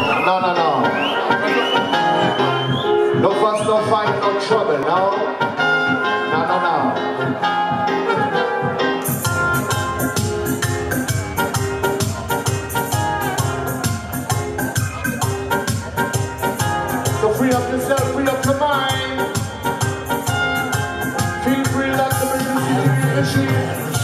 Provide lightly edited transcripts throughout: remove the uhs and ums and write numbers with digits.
No, no, no. No fuss, no fight, no trouble, no. No, no, no. So free up yourself, free up your mind. Feel free like the machine.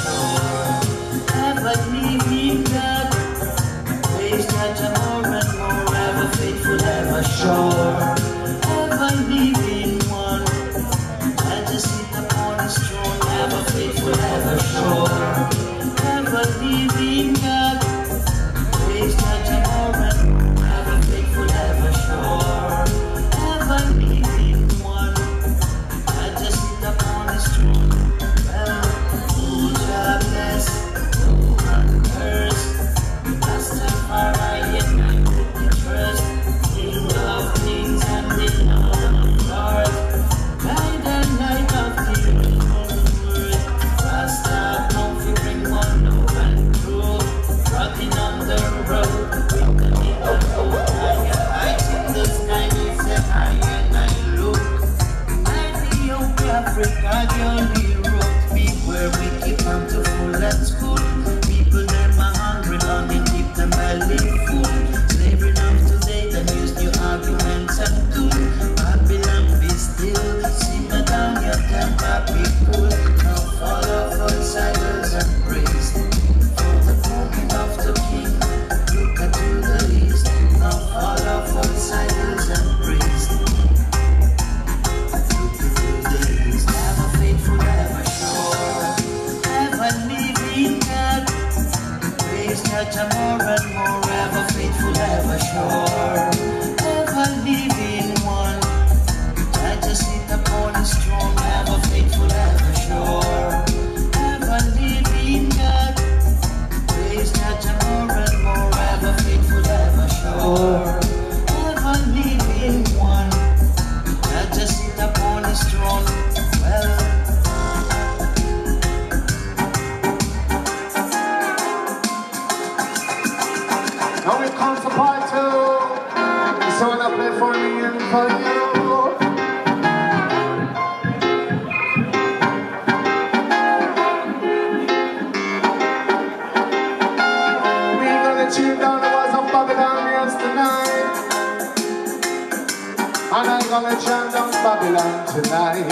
Ever leaving God, praise God more and more, ever faithful, ever sure. Ever leaving one, I just sit upon his throne, ever faithful, ever sure. Ever leaving God, praise God more and more, ever faithful, ever sure. Ever leaving one, I just sit upon his throne. Well, who shall bless, no one curse. Rastafari and I put the trust, King of kings and the Lord of lords, guide and light of the world. Rasta come to bring one love and truth, rocking on the road, with the middle road. Higher heights in the sky, it's a higher and I look. Ethiopia, Africa, Johnny Road, be where we keep them to full and school. People them are hungry, longing, keep them belly full. Slavery now today, then use new arguments and tools. Babylon be still, simmer down your temper, be cool. Now follow false idols and praise. For the coming of the King, look at to the east. Now follow false idols and praise. Look at to the east, ever faithful, ever sure. Ever living God, praise God more and more, ever faithful, ever sure. Ever living one, I just sit upon his throne, ever faithful, ever sure. Ever living God, praise God more and more, ever faithful, ever sure. Ever living one, I just sit upon his throne. Well, Now it comes to part two. So I play for me and for you. We're gonna tune down the walls of Babylon tonight. And I'm gonna chant down Babylon tonight.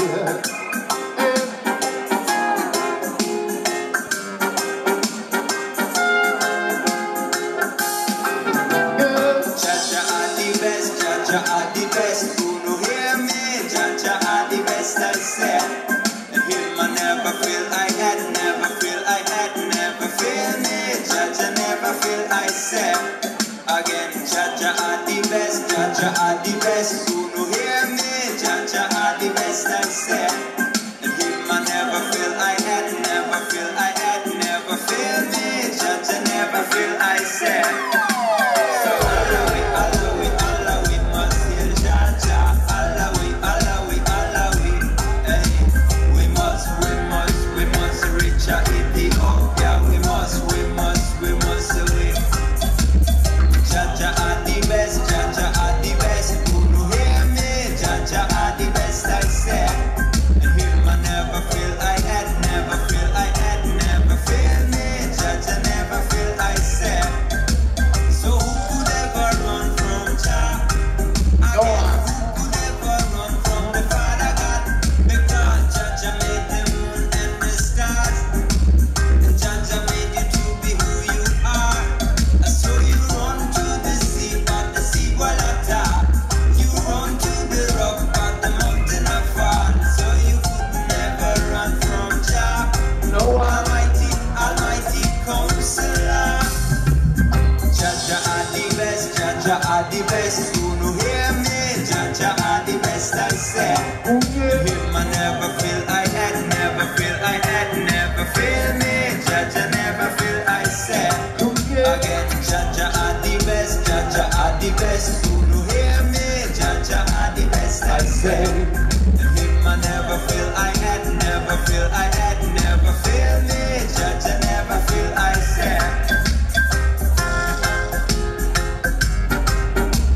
Jaja are the best, who no hear me? Jaja are the best, I said. And him I never feel I had, never feel I had, never feel me. Jaja never feel I said. Again, Jaja are the best, Jaja are the best, who no hear me? Jaja are the best, I said. And him I never feel I had, never feel I had, never feel me. Jaja never feel I said. So allow it, allow it, allow it, must hear Jaja. Allow it, allow it, allow it. Hey, we must reach a Ethiopia. We must win. Jaja are the best, Jaja are the best. Who no hear me? Jaja are the best, I said. And him I never feel I had, never feel I had, never feel me. Jaja never feel I said. So who could ever run from Jah? Again, who could ever run from the Father God? Because Jaja made the moon and the stars, and Jaja made you to be who you are. So you run to the sea, but the sea will attack. You run to the rock, but the mountain are far. So you could never run from Jah. No Almighty, Almighty Counselor. Jaja are the best, Jaja are the best. Who no hear me? Jaja are the best, I said. Oh yeah. Him I never feel I had, never feel I had, never feel me. Jaja never feel I said. Oh yeah. Again, Jaja are the best, Jaja are the best. Who no hear me? Jaja are the best, I said. And him I never feel I had, never feel I had, never feel me. Jaja never feel I said.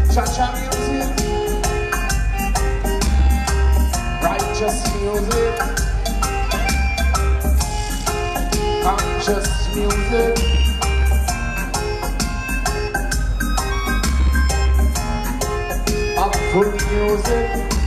Cha-cha music, righteous music, conscious music, upful music.